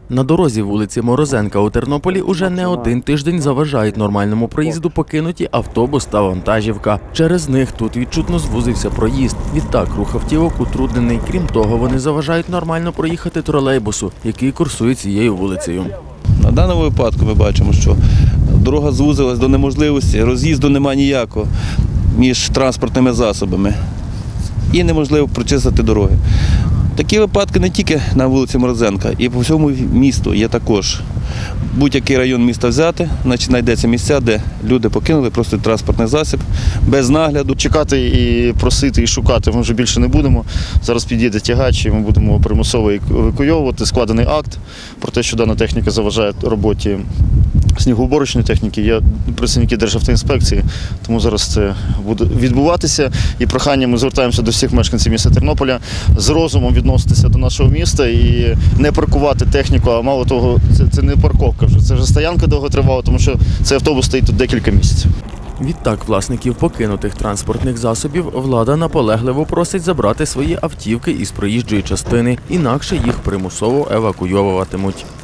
На дорозі вулиці Морозенка у Тернополі уже не один тиждень заважають нормальному проїзду покинуті автобус та вантажівка. Через них тут відчутно звузився проїзд. Відтак рух автівок утруднений. Крім того, вони заважають нормально проїхати тролейбусу, який курсує цією вулицею. На даному випадку ми бачимо, що дорога звузилась до неможливості, роз'їзду немає ніякого між транспортними засобами і неможливо прочистити дороги. Такі випадки не тільки на вулиці Морозенка, і по всьому місту є також. Будь-який район міста взяти, значить знайдеться місця, де люди покинули просто транспортний засіб без нагляду. Чекати і просити, і шукати ми вже більше не будемо. Зараз під'їде тягач, і ми будемо примусово евакуйовувати. Складений акт про те, що дана техніка заважає роботі снігоуборочної техніки. Є працівники Державтоінспекції, тому зараз це буде відбуватися. І прохання ми звертаємося до всіх мешканців міста Тернополя з розумом відноситися до нашого міста і не паркувати техніку, а мало того, це не парковка вже, це вже стоянка довготривала, тому що цей автобус стоїть тут декілька місяців. Відтак власників покинутих транспортних засобів влада наполегливо просить забрати свої автівки із проїжджої частини, інакше їх примусово евакуйовуватимуть.